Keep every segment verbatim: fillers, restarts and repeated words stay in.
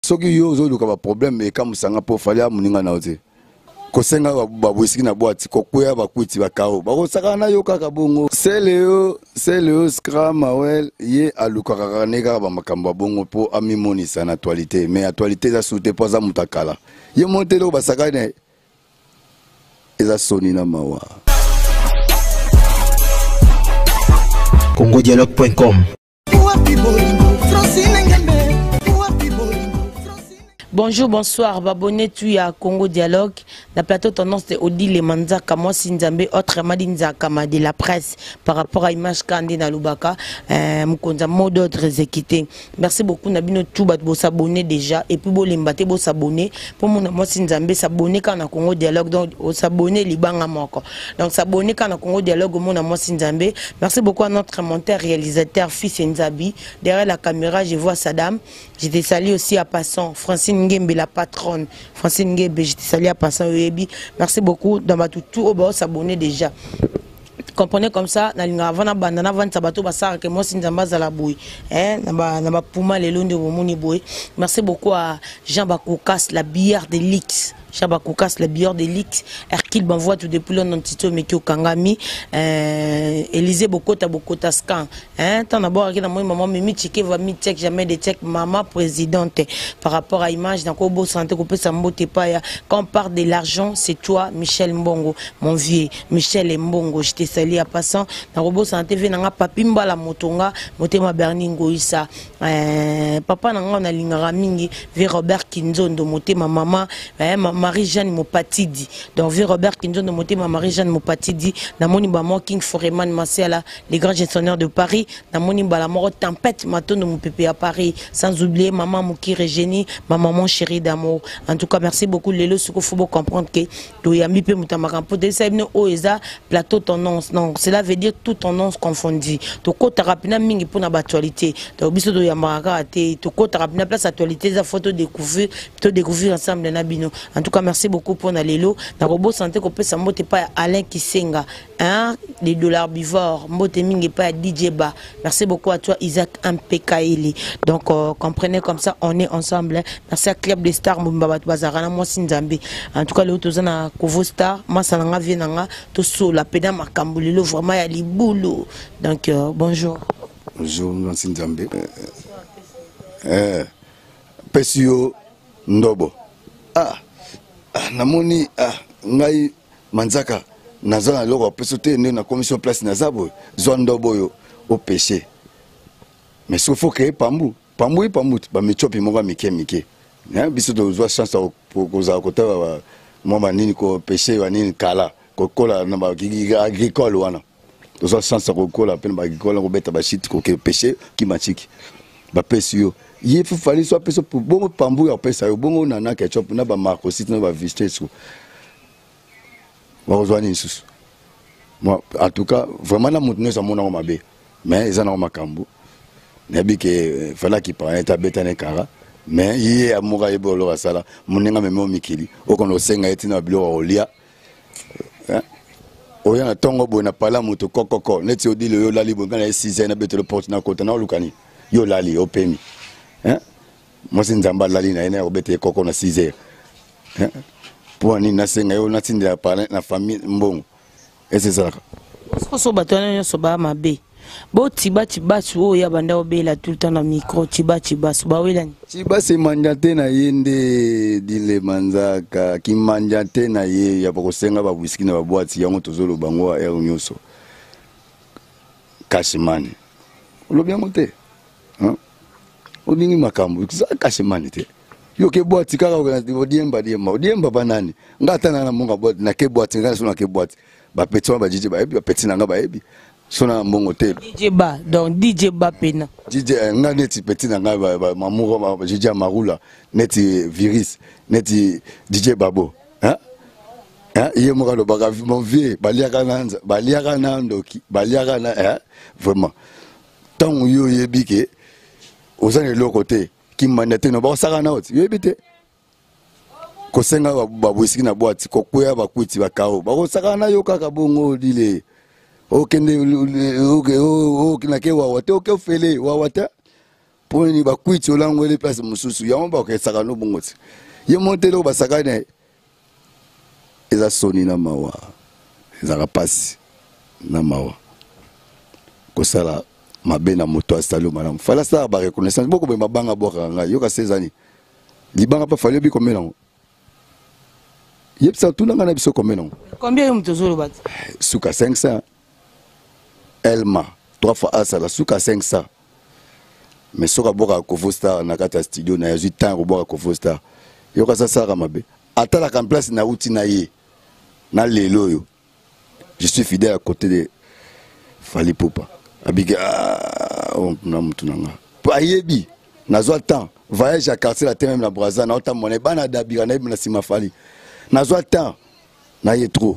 soki yo ozoluka ba problème e ka musanga po falia muninga na ote kosenga ba bwisiki na boîte kokwea ba kwiti ba kao ba kosaka na yo kaka bongo seleo seleo scram awel ye aluka kaka nega ba makambo bongo po amimonisa na actualité mais actualité za soute po za mutakala ye montelo ba saka ne eza soni na mawa congo dialogue point com. Bonjour, bonsoir, abonné tu à Congo Dialogue. La plateau tendance de Odile Manzaka, moi Sinzambe, autrement Nzakama de la presse par rapport à l'image Kande Nalubaka, Moukonza, mot d'autres équités. Merci beaucoup, Nabino Toubat, vous s'abonner déjà, et puis vous l'embâter, vous s'abonner. Pour mon moi Sinzambe, s'abonner quand on a Congo Dialogue, donc s'abonner Liban à Moko. Donc s'abonner quand on a Congo Dialogue, mon moi Sinzambe. Merci beaucoup à notre monteur, réalisateur, fils Nzabi. Derrière la caméra, je vois Saddam. Je te salue aussi à passant, Francine Ngembe, la patronne. Francine Ngembe, je te salue à passant. Merci beaucoup. Dans ma tout, tout au bas, s'abonner déjà. Comprenez comme ça, na avant bandana avant sabato basara que moi sinzamba za la bouille hein na ba na ba puma le londe wo moni boy. Merci beaucoup à Jean Bakoukas la bière de Lix. Jean Bakoukas la bière de Lix. Hercule m'envoie tout depuis le nom Tito Mekio Kangami euh Élisée Bokota Bokota Scan hein tant d'abord que moi maman mimi check va mi check jamais de check maman présidente par rapport à image dans Kobo santé ko peut sambote pas quand on parle de l'argent c'est toi Michel Mbongo mon vieux Michel Mbongo je te salue à passant na Kobo santé venanga papimba la motonga motema Bernie Ngoïsa euh papa nanga na lingara mingi ve Robert Kinzondo motema maman eh, Marie-Jeanne Mopatidi donc ve Robert Kinzondo motema Marie-Jeanne Mopatidi na moni ba mo King Foreman Marcela les grands gestionnaires de Paris na moni ba la mort tempête matondo mon pépé à Paris sans oublier maman Moukire Génie ma maman chérie d'amour en tout cas merci beaucoup lelo ce qu'il faut comprendre que to yami pe mutamaka pour de ça o eza plateau tendance non cela veut dire tout tendance confondue to kota rapina mingi pour na actualité to biso do yamaka ate to kota rapina place actualité za photo découvrir to découvrir ensemble na bino en tout cas merci beaucoup pour na lelo na robot santé ko peut ça mbote pas Alain Kisenga hein les dollars bivores mbote mingi pas D J Ba merci beaucoup à toi Isaac Mpekaeli donc euh, comprenez comme ça on est ensemble hein. Merci à Club des Stars Mbaba Bazarana moi Sinzambe en tout cas le tozana Kovo Star masalanga vienanga to so la peda makambulilo vraiment ya libulo donc euh, bonjour bonjour moi Sinzambe euh Pesio Ndobo ah namoni ah ngai Manzaka nazana loko pesote ne na commission place nazabo Ndobo yo au péché mais sauf faut que pambu pambu pambu ba mechopi mo ba mike mike hein biso do zwa chance pour koza kota mo ba nini ko péché wa nini kala ko kola na ba agricole wana do zwa chance ko kola pe ba agricole ko beta ba shit ko péché ki machiki ba pesio il faut fallait soit peso pour bon pambu ya pesa yo bongo na na ketchup na ba marque aussi na ba visiter so ba zwa nini susu moi en tout cas vraiment na mutune sa mona mabe mais ils en ont makambu nabi que fallait qu'il parle ta beta ne kara mais il a moura e bolo la sala moninga memo mikili okono senga etina bilo olia hein oya tongo bona pala muto kokoko neti odile yo lali bonga na six na beto le porte na kota na lukani yo lali opemi hein moi sinzamba lali na ina obete koko na six heures hein pour ni na senga yo na tindela pala na famille mbongo et c'est ça ko so batona so ba mabe bo tiba tiba so ya banda obela tout le temps na micro tiba tiba so ba welani tiba c'est manjate na yende dile Manzaka ki manjate na ye ya boko senga ba whisky na ba boîte yango tozolo bango ya nyoso kashimani lo bien monté hein obingi makambo za kashimani te yo ke boîte kaka ko diemba diemba diemba banani ngata na monga boîte na ke boîte ngana so na ke boîte ba petso ba jiji ba ebi ba petina nga ba ebi sona mongo te D J Ba donc D J Ba pena D J nga neti petina nga ba mamuro ba jiji marula neti virus neti D J Babo hein hein ye mo ka lo ba mon vieux baliaka nanza baliaka nandoki baliaka na hein vraiment tant yo yebike ozane lo côté ki manete no ba saka na oti yebite ko senga ba bwisiki na boîte ko kuya ba kwiti ba kao ba ko saka na yo kaka bongo dile okende oke oke na ke wa wate oke fele wa wate pour ni ba kuiti olango les places mususu ya mba ke sakano bongoti ye montelo ba sakane eza soni na mawa eza rapasi na mawa ko sala mabe na moto asalo malamu fala sa ba reconnaissance boko be mabanga boka nga yoka seize ans libanga pa fallait bi combien non yep ça tout na biso combien non combien yum tozolo bat suka cinq cents Elma trois fois à ça la suka cinq cents mais soka boka Kovo Star na kata studio na yazu temps ko boka Kovo Star yoka sa sara mabe atala kan place na uti na ye na lelo yo je suis fidèle à côté de Fali Poupa abiga on na mutunanga pa yebi nazwa temps voyage à quartier la même na Brazza na autant monnaie bana dabira na na sima Fali nazwa temps na ye trop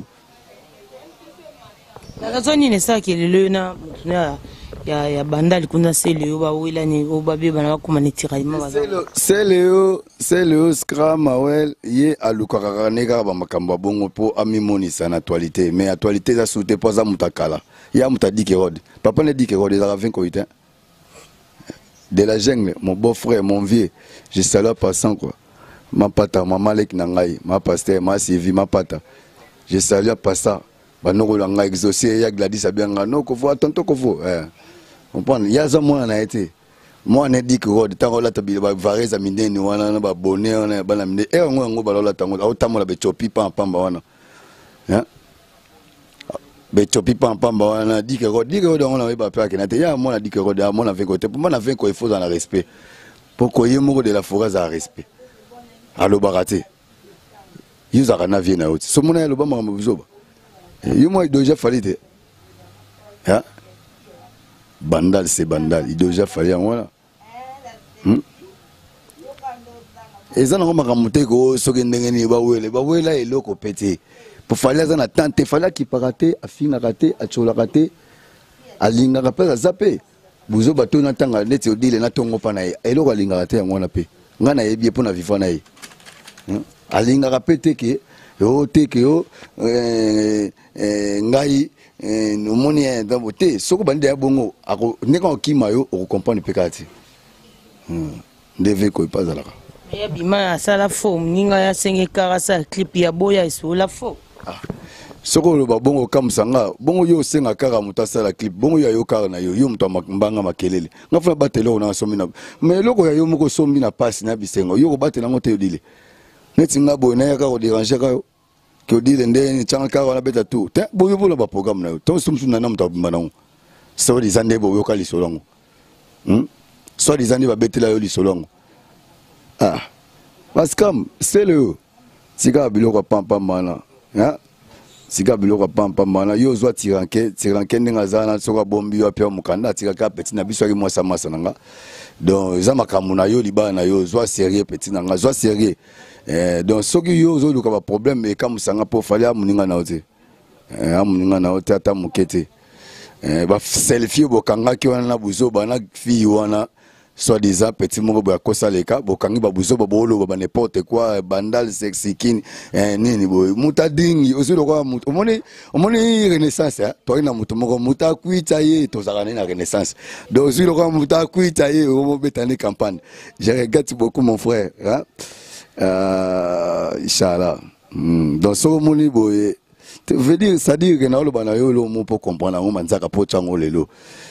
la raison ni ça qui le na ya ya bandali kuna seleo ba wila ni obabe bana bakoma ni tiraillement ba seleo seleo scram awel ye alukaka nega ba makambo bongo po amimoni sana actualité mais actualité za souté po za mutakala ya mutadike rod papa ne dike rod za vingt huit de la jungle mon beau frère mon vieux je salue passant quoi ma pata mama lek na ngai ma pasteur ma sivi ma pata je salue passant banoko la ngai exaucé ya Gladys abianga no ko vo tonto ko vo eh comprendre yaza mwana na été moi ne dit que rod tango la tabila ba vareza mindeni wana na ba bonnet wana bana minde e ngo ngo balola tango au tamola be chopi pa pamba wana hein be chopi pa pamba wana dit que rod dit que rod on na ba pa kenate ya mwana dit que rod ya mwana vingt côté pour mwana vingt ko il faut en respect pour ko yemo de la forêt à respect allo baraté yuza kana vie na oti so mona ya lo ba mama bizoba yo moi déjà fallait te hein bandal c'est bandal il déjà fallait en voilà hmm et ça non ma monter ko soki ndenge ni ba wele ba wela eloko pété pour fallait ça na tante fallait qui paraté afinga raté a chola raté alinga rapela zappé buzo bato na tanga neti odile na tongo pa na eloko alinga raté ngona pe ngana yebi po na vivre na ye alinga rapete ke yo te ke yo eh ngai no moni en dans te soko bande ya bongo ako ndeka okima yo o comprendre pekati hmm deve ko pas ala ya bima sala fo ninga ya senge karasa clip ya boya iso la fo soko lo ba bongo kamsanga bongo yo senga kara mutasala clip bongo ya yo kara na yo yo mto mbanga makelele ngafuna batelo na somi na mais loko ya yo moko somi na passe na bisengo yo ko batela ngote yo dile neti ngabo na ya ka ko déranger ka yo que dit les changa ka wana beta tout te boyo bola ba programme na to sumsu na na mta bana so di zande boyo ka li solongo hm so di zande ba betela yo li solongo ah parce que c'est le siga biloko pam pam mana hein siga biloko pam pam mana yo zo tiranke tiranke ndinga zana soka bombi yo pia mukanda tiraka petit na biso ki mwasa masa nanga donc za makamuna yo liba na yo zo sérieux petit nanga zo sérieux eh donc soki yo zo luka ba problème e kam sanga po fali amuninga na ote eh amuninga na ote ata mukete eh ba selfie bo kanga ki wana na buzo bana fi wana soit disant petit mongo ba kosa leka bo kangi ba buzo ba bolo ba n'importe quoi bandal sexy kin eh nini bo muta dingi ozilo kwa muta omoni omoni renaissance hein to ina muta mongo muta kuita ye to zakane na renaissance donc ozilo kwa muta kuita ye o mo betane campagne je regrette beaucoup mon frère hein euh inchallah mm. Donc so moni boye veut dire ça dire que na lo bana yo lo mo pour comprendre ngo manzaka po chango lelo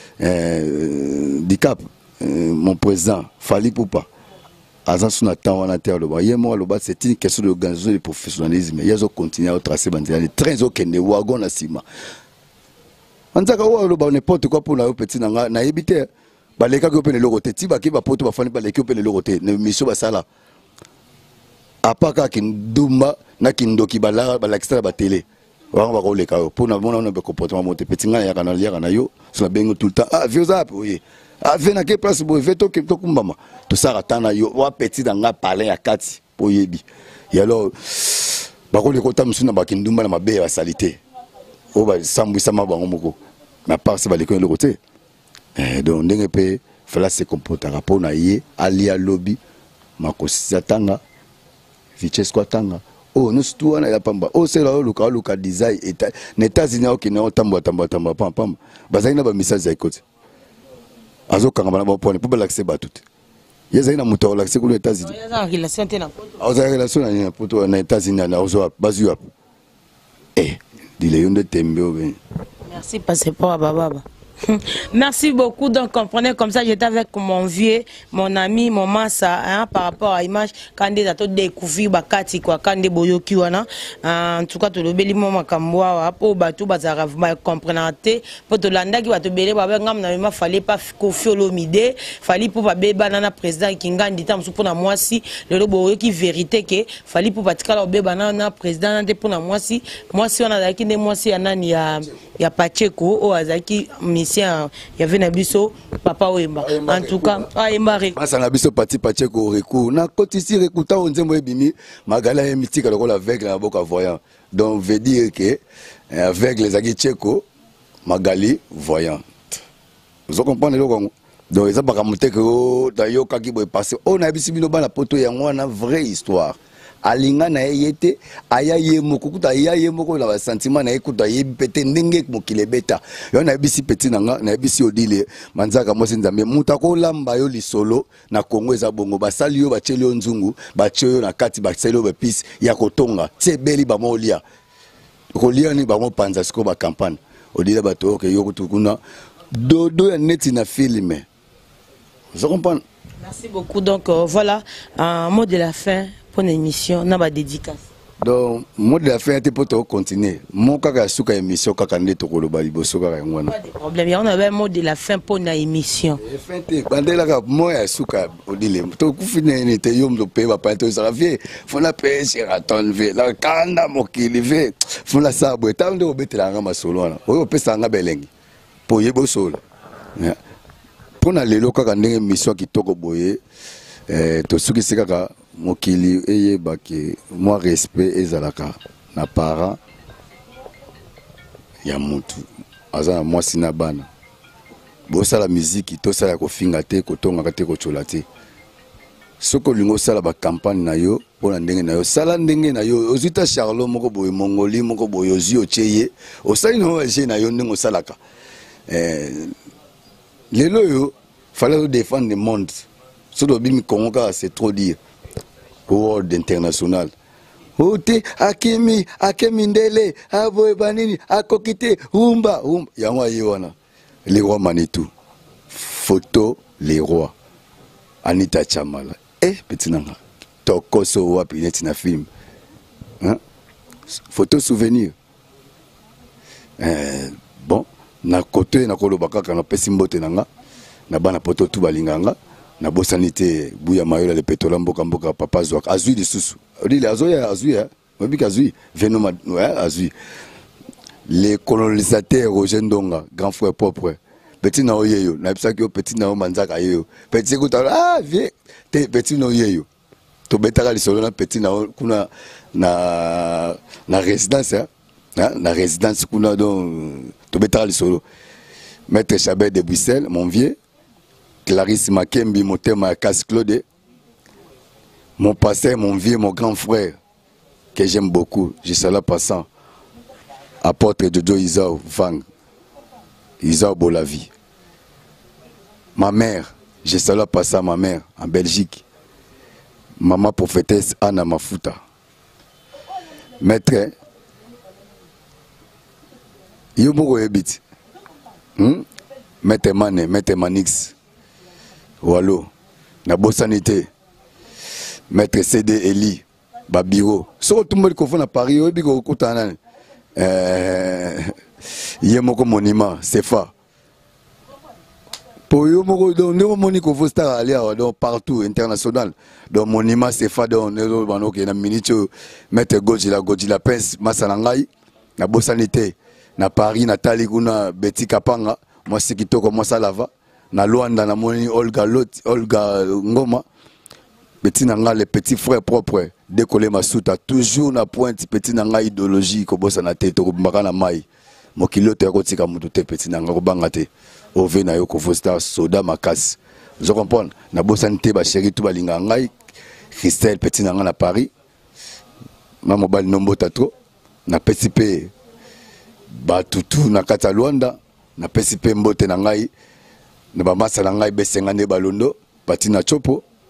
euh dicap euh, mon président Fali Poupa azan suna temps wana terre lo ba yemo lo ba c'est une question de organisation de professionnalisme yazo continuer à tracer banzela les trains au kende wagon na sima manzaka wo lo ba n'importe quoi pour na petit na na yebite ba leka ko pene lokote ti ba ki ba poto ba fani ba leka ko pene lokote ne mission ba sala apaka kindumba na kindoki bala balakisa ba télé wa ba ko leka yo pona mona na be comportement monte petit ngana ya kana ya na yo so na bengo tout le temps ah vieux zap oui ah vena ke place bo veto ke to kumbama to sara tana yo wa petit nga parler ya kati po yebi ya alors ba ko le kota msuna ba kindumba na mabe ya salité o ba sambwisa mabango moko na part se ba le ko le côté eh donc ndenge pe fala se comporter rapport na ye ali a lobby makosi tanga vitesse kwa tanga oh nous tout on a pamba oh c'est là le cas le cas design et les États-Unis qui n'ont tamba tamba tamba pam pam bazina ba message ya côté azo kanga bana ba pone pour l'accès ba tout Yeza ina muto la c'est que les États-Unis. Yeza relation te na poto. Aux relation na poto na États-Unis na ozo bazu ap. Eh, dile yonde tembe ben. Merci passeport à baba. Merci beaucoup. Donc, comprenez comme ça, j'étais avec mon vieux, mon ami, mon massa, hein, par rapport à l'image, quand des atos découvrir, bakati, quoi, quand des boyoki, wana, en tout cas, tout le beli, mon makamboa, pour batou, bazara, comprenez, pour te landa, qui va te belé, babé, ngam, na, fallait pas confier l'omide, fallait pour babé, banana, président, qui ngan, dit, tam, pour na moi, si, le boyoki, vérité, que, fallait pour batika, l'obé, banana, président, pour na moi, si, moi, si, on a d'acquis, moi, si, il y a, il y a Pacheco, ou Azaki, il y avait Nabiso, Papa Oemba. En tout cas, Oemba Rekou. Parce que Nabiso Pati Pacheco Rekou. Na côté ici, Rekou, ta on dit moi bimi, Magala est mythique alors qu'on aveugle à boca voyant. Donc veut dire que avec les agis Tcheko, Magali voyant. Vous comprenez le Congo. Donc ça pas monter que d'ailleurs quand il va passer, on a bisi bino ba la poto ya ngwana vraie histoire. Alinga na yete aya ye moko kuta aya ye moko la sentiment na ekuta ye pete ndenge mokile beta yo na bisi peti nanga na bisi odile manzaka mo sinzambe mutako lamba yo lisolo na Kongo eza bongo basali yo bacheli yo nzungu bacho na kati basali yo bepisi ya kotonga tsebeli ba molia kolia ni ba mo panza siko ba campagne odile bato ke yo kutukuna dodo ya neti na filme. Vous comprenez? Merci beaucoup. Donc euh, voilà un mot de la fin pour l'émission, na ba dédicace. Donc mot de la fin était pour continuer. Mon kaka suka émission kaka ndeto ko loba liboso kaka ngwana. Pas de problème. On avait un mot de la fin pour na émission. Fin te bandela ka mo ya suka odile. To kufine ni te yom do pe ba pa to ça vie. Fona pe Sheraton ve la kanda mokili ve. Fona sabo etande obetela nga masolo na. Oyo pesa nga belengi. Po yebo solo. Pour na lelo kaka ndenge émission kitoko boye. Eh to suki sekaka mokili eye baki moi respect ezalaka na para ya mutu aza moi sina bana bosa la musique to sala ko finga te ko tonga te ko chola te soko lingo sala ba campagne na yo pona ndenge na yo sala ndenge na yo ozita Charlot moko boye Mongoli moko boye ozio cheye osali no je na yo ndenge osalaka eh lelo yo fallait défendre le monde so do bimi Kongo c'est trop dire world international. Ote akemi akemi ndele aboye banini akokite umba umba yango yiwana les rois Manitou photo les rois Anita Chamala eh petit nanga tokoso wapi neti na film hein photo souvenir euh bon na côté na koloba kaka na pesi mbote nanga na bana poto tu balinganga na bosanité buya mayola le pétrole mboka mboka papa zwak azui lisusu odile azoya azui hein mobika azui venoma ouais azui les colonisateurs Roger Ndonga grand frère propre petit na oyeyo na bisaki yo petit na manzaka yeyo petit kuta ah vie te petit na oyeyo to betaka lisolo na petit na kuna na na résidence hein na résidence kuna donc to betaka lisolo maître Chabert de Bruxelles mon vieux Clarisse Makembi, mon thème à Casse-Claude, mon pasteur, mon vieux, mon grand frère, que j'aime beaucoup, je suis là passant, apôtre Jojo Isao Vang, Isao Bolavi. Ma mère, je suis là passant, ma mère, en Belgique, maman prophétesse Anna Mafuta. Maître, Yomo Ebit, Maître Mane, Maître Manix. Wallo, na bosanité, maître C D Eli, Babiro. So tout le monde confond à Paris, au bigo kutana. Euh, yemoko monument, c'est fa. Pour yo moko donc ne moni ko faut star aller donc partout international. Donc monument c'est fa donc ne bano ke na minute maître Godzilla Godzilla Pence masalangai na bosanité na Paris na Tali kuna Betty Kapanga, moi c'est kitoko moi ça lava. Na Luanda na moni Olga Lot Olga Ngoma petit nanga les petits frères propres décoller masuta toujours na pointe petit nanga idéologie ko bossa na tête ko mbaka na mai mokilote ko tika mutu te petit nanga ko banga te ove na yo ko fosta soda makas je comprends na bossa nte ba chéri tout balinga ngai Christelle petit nanga na Paris mama bal nombo tatro na petit pe ba tutu na kata Luanda na petit pe mbote na ngai na ba masa na ngai besenga ne balondo patina chopo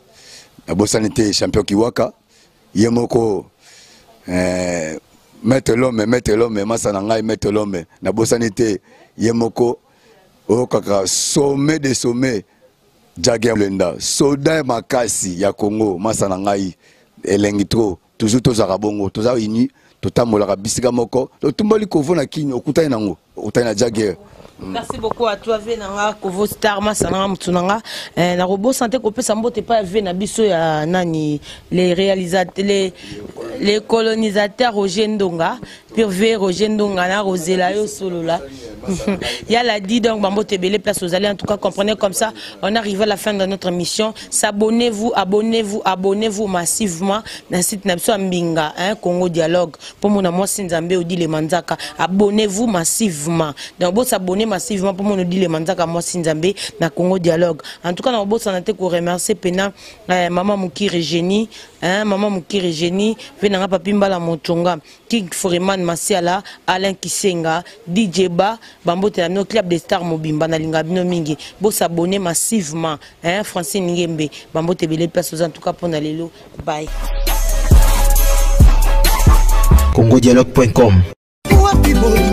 nabosani te champion Kiwaka ye moko eh, mettre l'homme mettre l'homme masa na ngai mettre l'homme nabosani te ye moko o kaka sommet de sommet Jagger Blenda soldat makasi ya Congo masa na ngai elengi trop toujours tozaka bongo toza uni totambolaka bisika moko totumboli kovona kini okutani nango okutani na Jagger. Merci beaucoup à toi Venanga Kovo Star Masananga Mtunanga eh, na robo santé ko pesa mbote pa Vena biso ya nani les réalisateurs les les colonisateurs Roger Ndonga puis V Roger Ndonga na Rosela yo solo là. Il y a la dit donc Bambo Tebele place aux allez en tout cas comprenez comme ça on arrive à la fin de notre mission. S'abonnez-vous abonnez-vous abonnez-vous massivement dans site Napso Mbinga hein Congo Dialogue pour mon moi Sinzambe Odi le Manzaka abonnez-vous massivement donc bon s'abonner massivement pour mon Odi le Manzaka moi Sinzambe na Congo Dialogue en tout cas on bon santé ko remercier pena eh, maman Mukiri Génie hein maman Mukiri Génie venanga papimba la Motonga King Foreman Masiala Alain Kisenga D J Ba Bambo te no club des stars mobimba na linga bino mingi bo s'abonner massivement hein Francine Ngembe Bambo te bele place en tout cas pour na lelo bye Congo Dialogue point com